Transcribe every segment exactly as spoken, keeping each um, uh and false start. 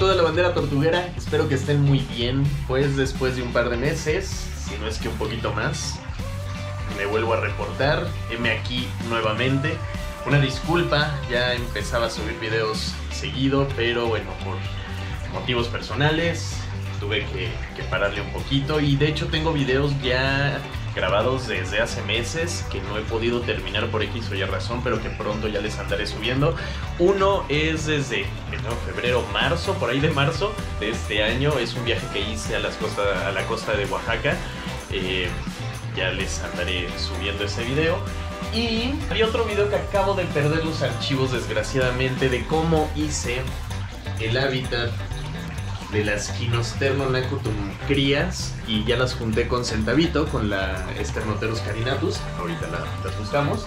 saludo a la bandera tortuguera, espero que estén muy bien, pues después de un par de meses, si no es que un poquito más, me vuelvo a reportar, heme aquí nuevamente. Una disculpa, ya empezaba a subir videos seguido, pero bueno, por motivos personales tuve que, que pararle un poquito, y de hecho tengo videos ya grabados desde hace meses que no he podido terminar por X o Y razón, pero que pronto ya les andaré subiendo. Uno es desde enero, febrero, marzo, por ahí de marzo de este año. Es un viaje que hice a, las costa, a la costa de Oaxaca. Eh, ya les andaré subiendo ese video. Y hay otro video que acabo de perder los archivos, desgraciadamente, de cómo hice el hábitat de las Ginosternonacutum crías, y ya las junté con Centavito, con la Sternoterus carinatus. Ahorita la, las buscamos.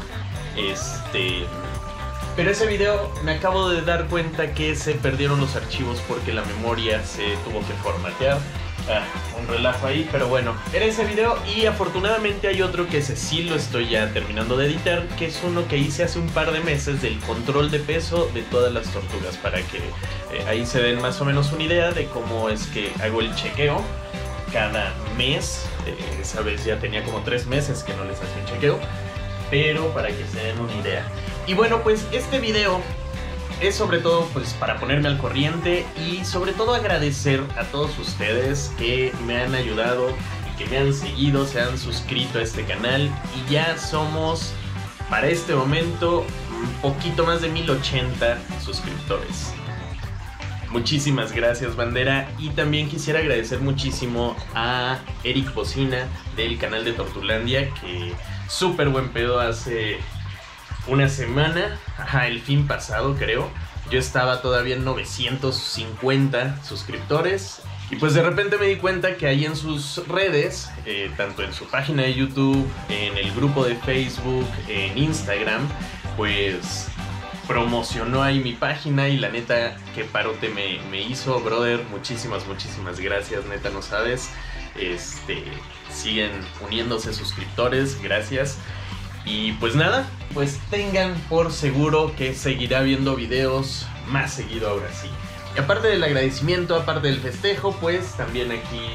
Este, pero ese video me acabo de dar cuenta que se perdieron los archivos porque la memoria se tuvo que formatear. Ah, un relajo ahí, pero bueno, era ese video. Y afortunadamente hay otro que ese sí lo estoy ya terminando de editar, que es uno que hice hace un par de meses del control de peso de todas las tortugas, para que eh, ahí se den más o menos una idea de cómo es que hago el chequeo cada mes. Eh, esa vez ya tenía como tres meses que no les hacía un chequeo, pero para que se den una idea. Y bueno, pues este video es sobre todo pues para ponerme al corriente, y sobre todo agradecer a todos ustedes que me han ayudado y que me han seguido, se han suscrito a este canal, y ya somos para este momento un poquito más de mil ochenta suscriptores. Muchísimas gracias, bandera. Y también quisiera agradecer muchísimo a Eric Bocina del canal de Tortulandia, que súper buen pedo. Hace una semana, ajá, el fin pasado creo, yo estaba todavía en novecientos cincuenta suscriptores, y pues de repente me di cuenta que ahí en sus redes, eh, tanto en su página de YouTube, en el grupo de Facebook, en Instagram, pues promocionó ahí mi página, y la neta, qué parote me, me hizo, brother. Muchísimas, muchísimas gracias, neta, no sabes. Este, siguen uniéndose suscriptores, gracias. Y pues nada, pues tengan por seguro que seguirá viendo videos más seguido ahora sí. Y aparte del agradecimiento, aparte del festejo, pues también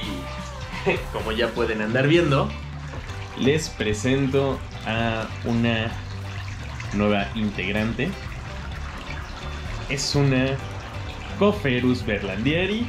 aquí, como ya pueden andar viendo, les presento a una nueva integrante. Es una Copherus berlandieri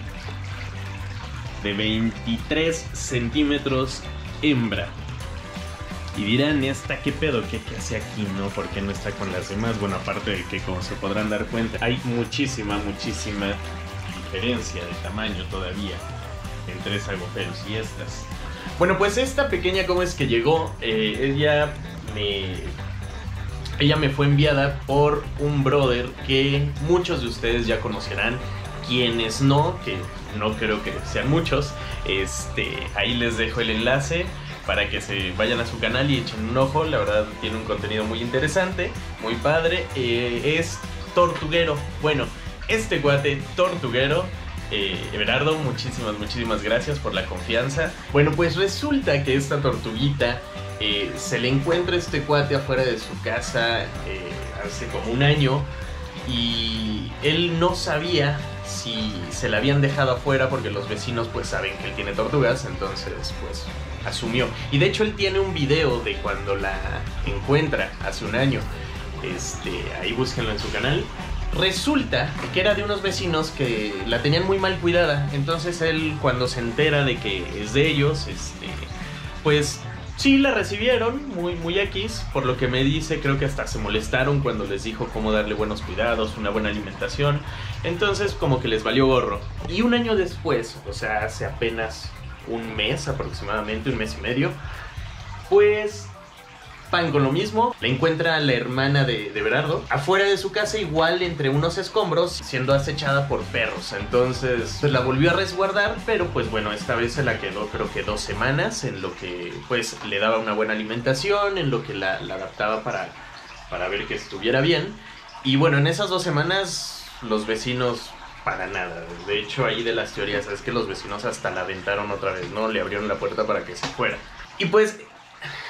de veintitrés centímetros hembra. Y dirán, ¿esta qué pedo? ¿Qué, qué hace aquí, no? ¿Por qué no está con las demás? Bueno, aparte de que, como se podrán dar cuenta, hay muchísima, muchísima diferencia de tamaño todavía entre esa Copherus y estas. Bueno, pues esta pequeña, ¿cómo es que llegó? Eh, ella me... Ella me fue enviada por un brother que muchos de ustedes ya conocerán. Quienes no, que no creo que sean muchos, este, ahí les dejo el enlace para que se vayan a su canal y echen un ojo. La verdad tiene un contenido muy interesante, muy padre. Eh, es tortuguero. Bueno, este guate tortuguero, eh, Everardo, muchísimas, muchísimas gracias por la confianza. Bueno, pues resulta que esta tortuguita eh, se le encuentra este cuate afuera de su casa eh, hace como un año, y él no sabía si se la habían dejado afuera porque los vecinos pues saben que él tiene tortugas, entonces pues asumió. Y de hecho él tiene un video de cuando la encuentra hace un año. Este, ahí búsquenlo en su canal. Resulta que era de unos vecinos que la tenían muy mal cuidada. Entonces él, cuando se entera de que es de ellos, este, pues sí la recibieron muy, muy X. Por lo que me dice, creo que hasta se molestaron cuando les dijo cómo darle buenos cuidados, una buena alimentación. Entonces como que les valió gorro. Y un año después, o sea, hace apenas un mes aproximadamente, un mes y medio, pues pan con lo mismo, la encuentra la hermana de, de Everardo afuera de su casa, igual entre unos escombros, siendo acechada por perros. Entonces pues la volvió a resguardar, pero pues bueno, esta vez se la quedó creo que dos semanas, en lo que pues le daba una buena alimentación, en lo que la, la adaptaba para, para ver que estuviera bien. Y bueno, en esas dos semanas los vecinos para nada. De hecho, ahí de las teorías es que los vecinos hasta la aventaron otra vez, ¿no? Le abrieron la puerta para que se fuera. Y pues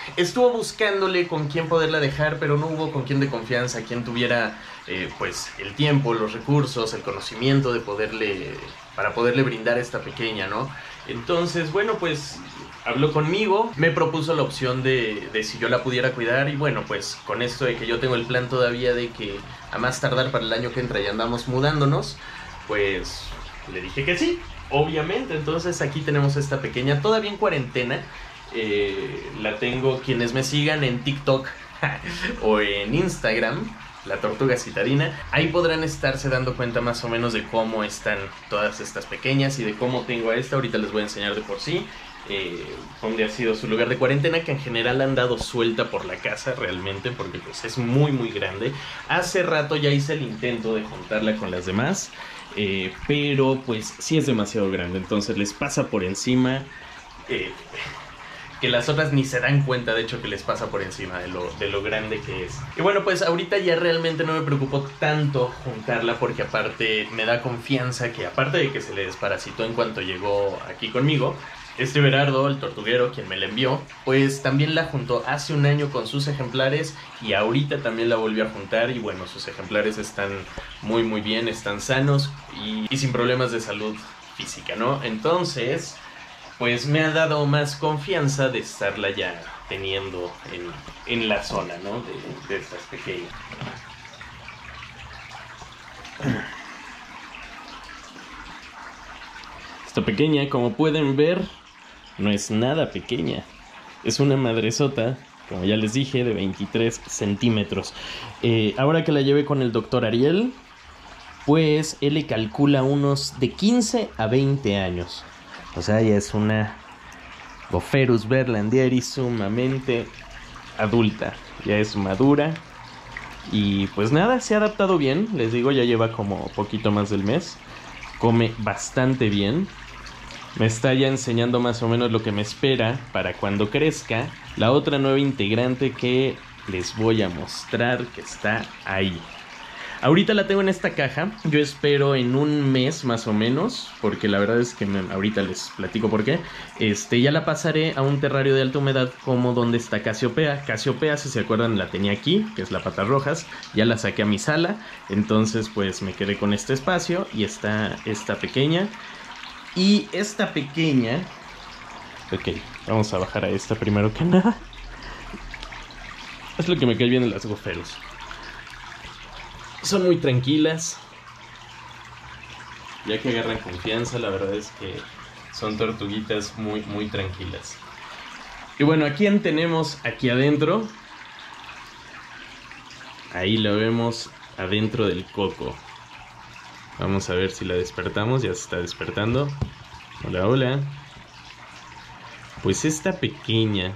estuvo buscándole con quién poderla dejar, pero no hubo con quién de confianza, quien tuviera eh, pues el tiempo, los recursos, el conocimiento de poderle, para poderle brindar a esta pequeña, ¿no? Entonces, bueno, pues habló conmigo, me propuso la opción de, de si yo la pudiera cuidar, y bueno, pues con esto de que yo tengo el plan todavía de que a más tardar para el año que entra ya andamos mudándonos, pues le dije que sí, obviamente. Entonces aquí tenemos esta pequeña, todavía en cuarentena. Eh, la tengo, quienes me sigan en TikTok o en Instagram, La Tortuga Citadina, ahí podrán estarse dando cuenta más o menos de cómo están todas estas pequeñas y de cómo tengo a esta. Ahorita les voy a enseñar de por sí eh, dónde ha sido su lugar de cuarentena, que en general han dado suelta por la casa realmente, porque pues es muy muy grande. Hace rato ya hice el intento de juntarla con las demás, eh, pero pues sí es demasiado grande, entonces les pasa por encima, eh, que las otras ni se dan cuenta, de hecho, que les pasa por encima de lo, de lo grande que es. Y bueno, pues ahorita ya realmente no me preocupó tanto juntarla, porque aparte me da confianza que, aparte de que se le desparasitó en cuanto llegó aquí conmigo, este Berardo, el tortuguero, quien me la envió, pues también la juntó hace un año con sus ejemplares, y ahorita también la volvió a juntar, y bueno, sus ejemplares están muy muy bien, están sanos y, y sin problemas de salud física, ¿no? Entonces, pues me ha dado más confianza de estarla ya teniendo en, en la zona, ¿no? De, de estas pequeñas. Esta pequeña, como pueden ver, no es nada pequeña. Es una madresota, como ya les dije, de veintitrés centímetros. Eh, ahora que la llevé con el doctor Ariel, pues él le calcula unos de quince a veinte años. O sea, ya es una Bopherus berlandieri sumamente adulta. Ya es madura. Y pues nada, se ha adaptado bien. Les digo, ya lleva como poquito más del mes. Come bastante bien. Me está ya enseñando más o menos lo que me espera para cuando crezca. La otra nueva integrante que les voy a mostrar, que está ahí. Ahorita la tengo en esta caja. Yo espero en un mes más o menos, porque la verdad es que me, ahorita les platico por qué. Este, ya la pasaré a un terrario de alta humedad como donde está Casiopea. Casiopea, si se acuerdan, la tenía aquí, que es la Patas Rojas. Ya la saqué a mi sala, entonces pues me quedé con este espacio y está esta pequeña. Y esta pequeña... Ok, vamos a bajar a esta primero que nada. Es lo que me cae bien de las Bopherus. Son muy tranquilas, ya que agarran confianza. La verdad es que son tortuguitas muy muy tranquilas. Y bueno, ¿a quién tenemos aquí adentro? Ahí lo vemos adentro del coco. Vamos a ver si la despertamos. Ya se está despertando. Hola, hola. Pues esta pequeña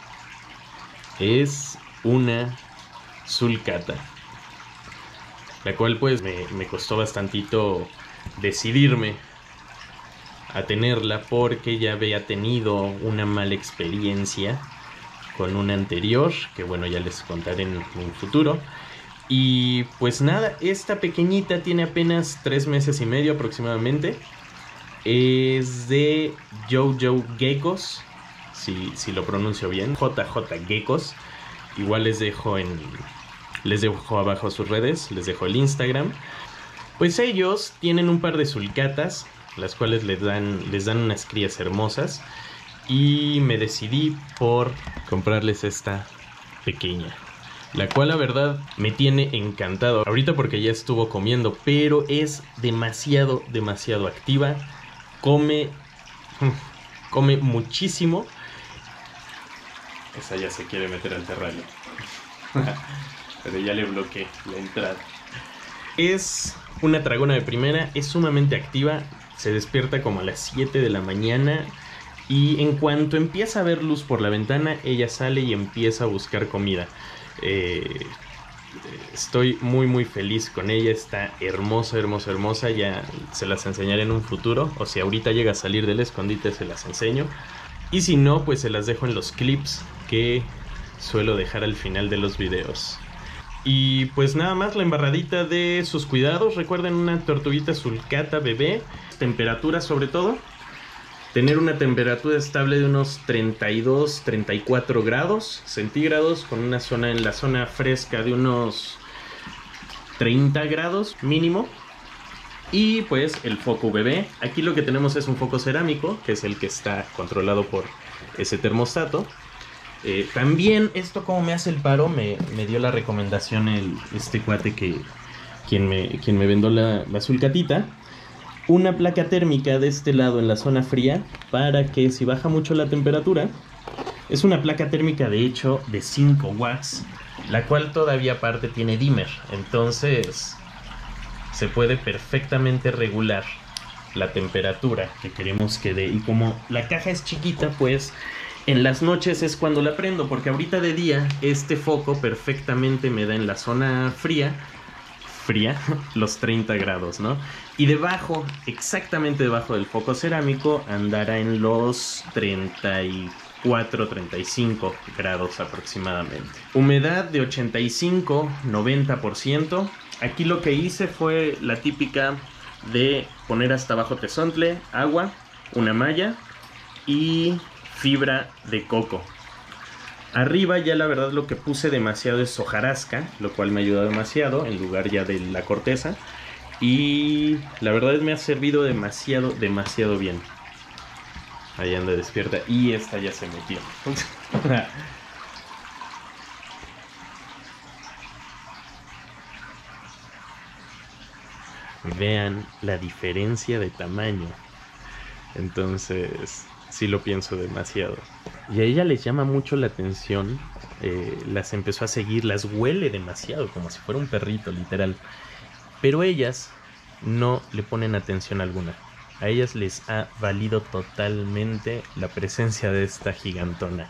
es una sulcata, la cual pues me, me costó bastantito decidirme a tenerla, porque ya había tenido una mala experiencia con una anterior, que bueno, ya les contaré en un futuro. Y pues nada, esta pequeñita tiene apenas tres meses y medio aproximadamente. Es de Jojo Geckos, si, si lo pronuncio bien, J J Geckos. Igual les dejo en... Les dejo abajo sus redes, les dejo el Instagram. Pues ellos tienen un par de sulcatas, las cuales les dan, les dan unas crías hermosas. Y me decidí por comprarles esta pequeña, la cual la verdad me tiene encantado. Ahorita porque ya estuvo comiendo, pero es demasiado, demasiado activa. Come, come muchísimo. Esa ya se quiere meter al terrario. Pero ya le bloqueé la entrada. Es una dragona de primera, es sumamente activa. Se despierta como a las siete de la mañana. Y en cuanto empieza a ver luz por la ventana, ella sale y empieza a buscar comida. Eh, estoy muy muy feliz con ella. Está hermosa, hermosa, hermosa. Ya se las enseñaré en un futuro. O si ahorita llega a salir del escondite, se las enseño. Y si no, pues se las dejo en los clips que suelo dejar al final de los videos. Y pues nada más, la embarradita de sus cuidados. Recuerden, una tortuguita sulcata bebé, temperatura sobre todo. tener una temperatura estable de unos treinta y dos, treinta y cuatro grados centígrados, con una zona en la zona fresca de unos treinta grados mínimo. Y pues el foco U V B. Aquí lo que tenemos es un foco cerámico, que es el que está controlado por ese termostato. Eh, también esto, como me hace el paro, me, me dio la recomendación el, este cuate que quien me, quien me vendó la, la Sulcatita. Una placa térmica de este lado en la zona fría, para que si baja mucho la temperatura, es una placa térmica de hecho de cinco watts, la cual todavía aparte tiene dimmer, entonces se puede perfectamente regular la temperatura que queremos que dé. Y como la caja es chiquita, pues en las noches es cuando la prendo, porque ahorita de día este foco perfectamente me da en la zona fría fría los treinta grados, ¿no? Y debajo, exactamente debajo del foco cerámico, andará en los treinta y cuatro, treinta y cinco grados aproximadamente. Humedad de ochenta y cinco, noventa por ciento. Aquí lo que hice fue la típica de poner hasta abajo tezontle, agua, una malla y fibra de coco. Arriba ya la verdad lo que puse demasiado es hojarasca, lo cual me ayuda demasiado en lugar ya de la corteza. Y la verdad me ha servido demasiado, demasiado bien. Ahí anda despierta y esta ya se metió. Vean la diferencia de tamaño. Entonces sí lo pienso demasiado. Y a ella les llama mucho la atención. eh, Las empezó a seguir, las huele demasiado, como si fuera un perrito literal. Pero ellas no le ponen atención alguna. A ellas les ha valido totalmente la presencia de esta gigantona.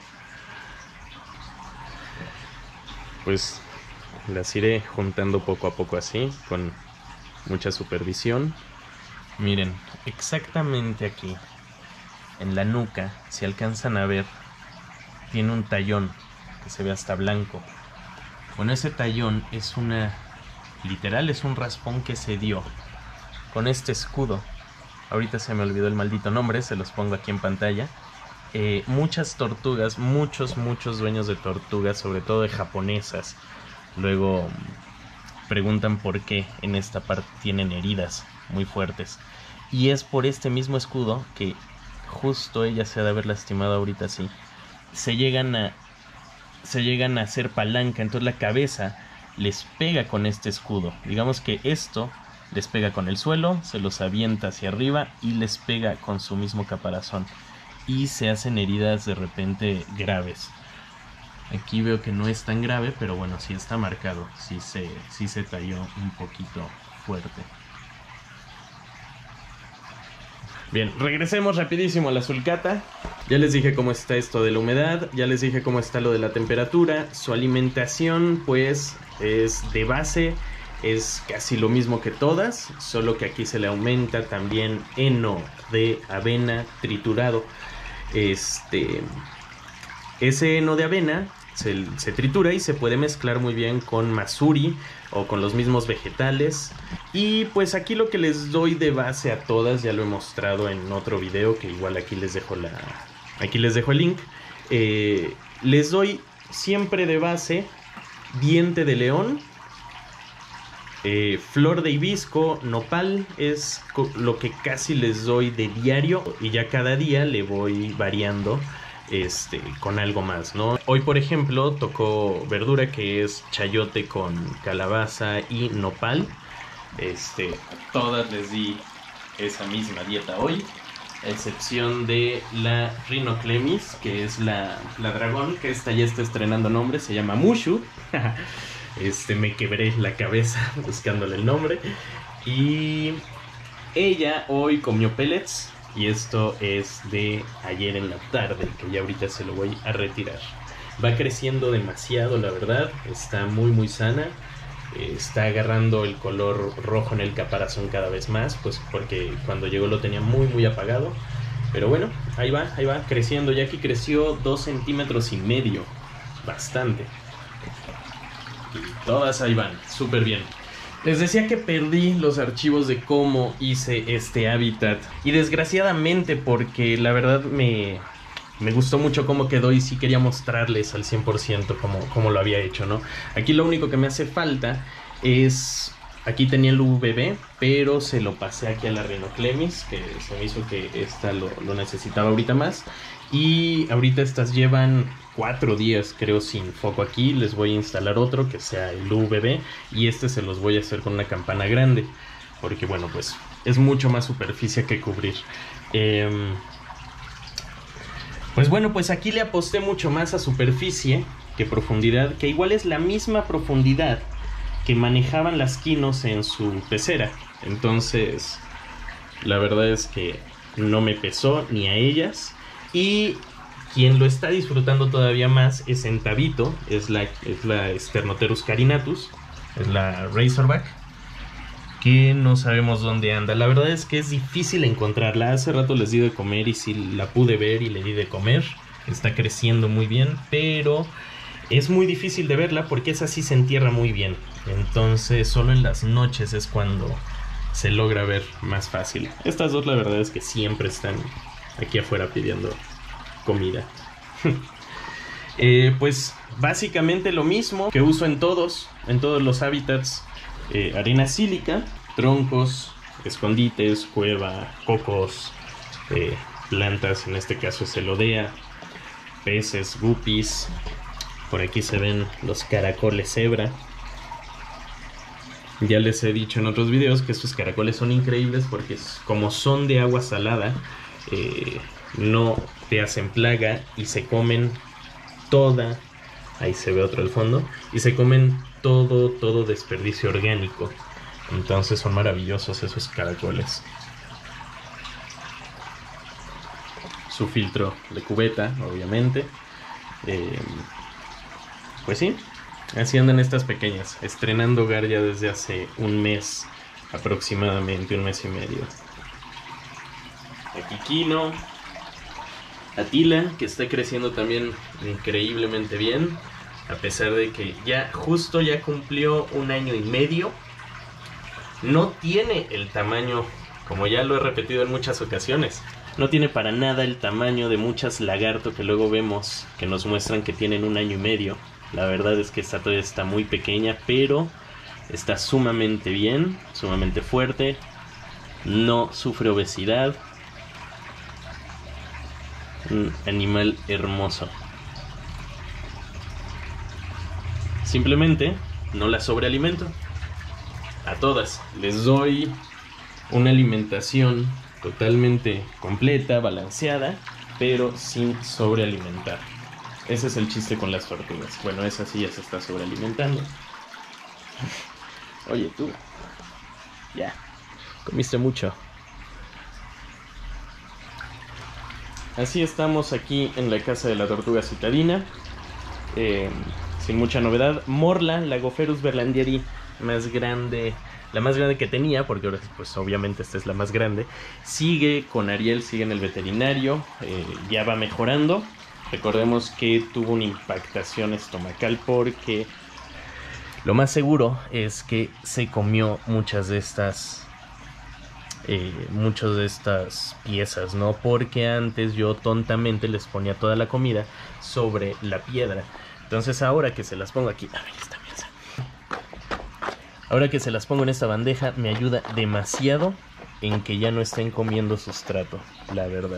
Pues las iré juntando poco a poco así, con mucha supervisión. Miren, exactamente aquí en la nuca, si alcanzan a ver, tiene un tallón que se ve hasta blanco. Bueno, ese tallón es una, literal es un raspón que se dio con este escudo. Ahorita se me olvidó el maldito nombre, se los pongo aquí en pantalla. Eh, muchas tortugas, muchos, muchos dueños de tortugas, sobre todo de japonesas, luego preguntan por qué en esta parte tienen heridas muy fuertes. Y es por este mismo escudo que justo ella se ha de haber lastimado ahorita así. Se llegan a, se llegan a hacer palanca, entonces la cabeza les pega con este escudo. Digamos que esto les pega con el suelo, se los avienta hacia arriba y les pega con su mismo caparazón. Y se hacen heridas de repente graves. Aquí veo que no es tan grave, pero bueno, sí está marcado. Sí se, sí se talló un poquito fuerte. Bien, regresemos rapidísimo a la sulcata. Ya les dije cómo está esto de la humedad, ya les dije cómo está lo de la temperatura. Su alimentación pues es de base, es casi lo mismo que todas, solo que aquí se le aumenta también heno de avena triturado. Este, ese heno de avena se, se tritura y se puede mezclar muy bien con masuri o con los mismos vegetales. Y pues aquí lo que les doy de base a todas, ya lo he mostrado en otro video, que igual aquí les dejo la, aquí les dejo el link. Eh, les doy siempre de base diente de león, eh, flor de hibisco, nopal, es lo que casi les doy de diario, y ya cada día le voy variando este, con algo más, ¿no? Hoy, por ejemplo, tocó verdura, que es chayote con calabaza y nopal. Este, a todas les di esa misma dieta hoy, a excepción de la Rhinoclemis, que es la, la dragón, que esta ya está estrenando nombre, se llama Mushu. Este, me quebré la cabeza buscándole el nombre. Y ella hoy comió pellets, y esto es de ayer en la tarde, que ya ahorita se lo voy a retirar. Va creciendo demasiado, la verdad, está muy muy sana. Eh, está agarrando el color rojo en el caparazón cada vez más, pues porque cuando llegó lo tenía muy muy apagado. Pero bueno, ahí va, ahí va creciendo. Ya que creció dos centímetros y medio, bastante. Y todas ahí van, súper bien. Les decía que perdí los archivos de cómo hice este hábitat. Y desgraciadamente, porque la verdad me, me gustó mucho cómo quedó y sí quería mostrarles al cien por ciento cómo, cómo lo había hecho, ¿no? Aquí lo único que me hace falta es... Aquí tenía el U V B, pero se lo pasé aquí a la Rhinoclemis, que se me hizo que esta lo, lo necesitaba ahorita más. Y ahorita estas llevan cuatro días, creo, sin foco aquí. Les voy a instalar otro que sea el U V B. Y este se los voy a hacer con una campana grande, porque bueno, pues es mucho más superficie que cubrir. Eh, pues bueno, pues aquí le aposté mucho más a superficie que profundidad, que igual es la misma profundidad que manejaban las quinos en su pecera. Entonces, la verdad es que no me pesó ni a ellas. Y quien lo está disfrutando todavía más es Entavito, es la, es la Sternoterus carinatus, es la Razorback, que no sabemos dónde anda. La verdad es que es difícil encontrarla. Hace rato les di de comer y sí la pude ver y le di de comer. Está creciendo muy bien, pero es muy difícil de verla porque esa sí se entierra muy bien. Entonces solo en las noches es cuando se logra ver más fácil. Estas dos la verdad es que siempre están aquí afuera pidiendo comida. eh, pues básicamente lo mismo que uso en todos, en todos los hábitats. Eh, arena sílica, troncos, escondites, cueva, cocos, eh, plantas, en este caso es elodea, peces, guppies. Por aquí se ven los caracoles cebra. Ya les he dicho en otros videos que estos caracoles son increíbles porque como son de agua salada, eh, no te hacen plaga y se comen toda, ahí se ve otro al fondo, y se comen todo, todo desperdicio orgánico. Entonces son maravillosos esos caracoles. Su filtro de cubeta, obviamente. Eh, pues sí, así andan estas pequeñas, estrenando hogar ya desde hace un mes aproximadamente, un mes y medio. Aquí Kino, Atila, que está creciendo también increíblemente bien, a pesar de que ya justo ya cumplió un año y medio. No tiene el tamaño, como ya lo he repetido en muchas ocasiones, no tiene para nada el tamaño de muchas lagarto que luego vemos que nos muestran que tienen un año y medio. La verdad es que esta todavía está muy pequeña, pero está sumamente bien, sumamente fuerte, no sufre obesidad. Un animal hermoso. Simplemente no la sobrealimento. A todas les doy una alimentación totalmente completa, balanceada, pero sin sobrealimentar. Ese es el chiste con las tortugas. Bueno, esa sí ya se está sobrealimentando. Oye, tú. Ya. Comiste mucho. Así estamos aquí en la casa de la tortuga citadina. Eh, sin mucha novedad. Morla, la Gopherus berlandieri más grande, la más grande que tenía, porque ahora pues obviamente esta es la más grande, sigue con Ariel, sigue en el veterinario, eh, ya va mejorando. Recordemos que tuvo una impactación estomacal porque lo más seguro es que se comió muchas de estas eh, muchas de estas piezas, ¿no? Porque antes yo tontamente les ponía toda la comida sobre la piedra. Entonces ahora que se las pongo aquí, a ver, esta mesa. Ahora que se las pongo en esta bandeja me ayuda demasiado en que ya no estén comiendo sustrato, la verdad.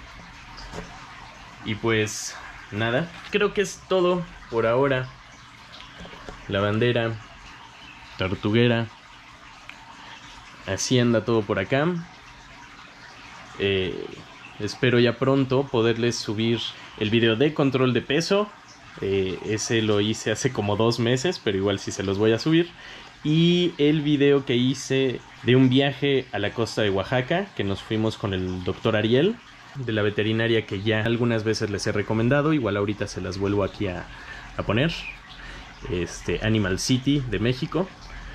Y pues nada, creo que es todo por ahora. La bandera, tortuguera, así anda todo por acá. Eh, espero ya pronto poderles subir el video de control de peso. Eh, ese lo hice hace como dos meses, pero igual sí se los voy a subir. Y el video que hice de un viaje a la costa de Oaxaca, que nos fuimos con el doctor Ariel, de la veterinaria que ya algunas veces les he recomendado. Igual ahorita se las vuelvo aquí a, a poner. Este, Animal City de México.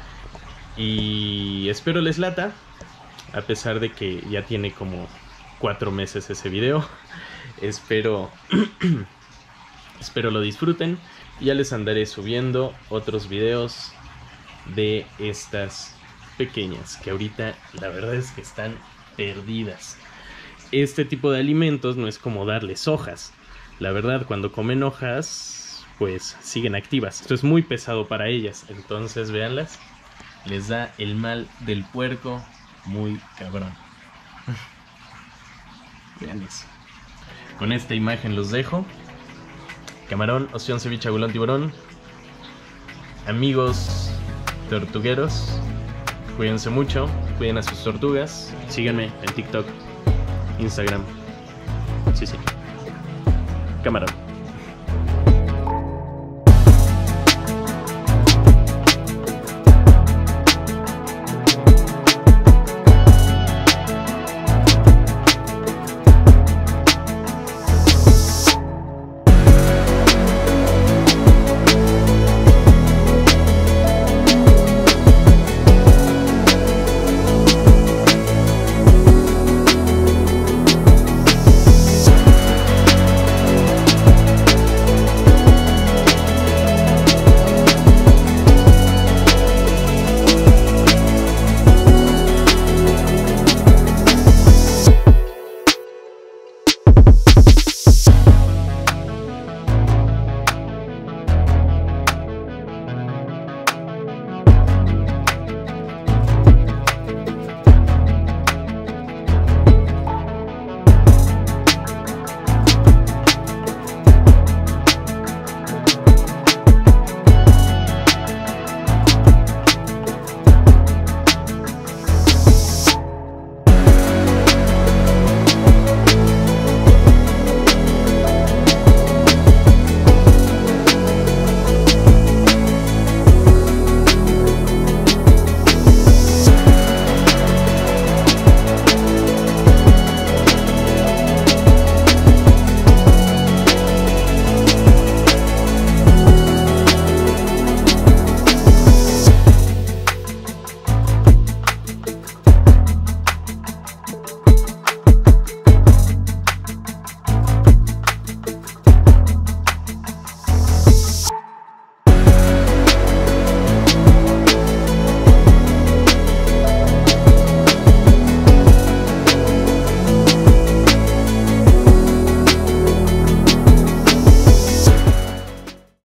Y espero les lata, a pesar de que ya tiene como cuatro meses ese video. Espero espero lo disfruten. Ya les andaré subiendo otros videos de estas pequeñas, que ahorita la verdad es que están perdidas. Este tipo de alimentos no es como darles hojas. La verdad, cuando comen hojas, pues siguen activas. Esto es muy pesado para ellas. Entonces, véanlas. Les da el mal del puerco muy cabrón. Vean eso. Con esta imagen los dejo. Camarón, ostión, ceviche, agulón, tiburón. Amigos tortugueros, cuídense mucho, cuiden a sus tortugas. Síganme en TikTok, Instagram. Sí, sí. Camarón.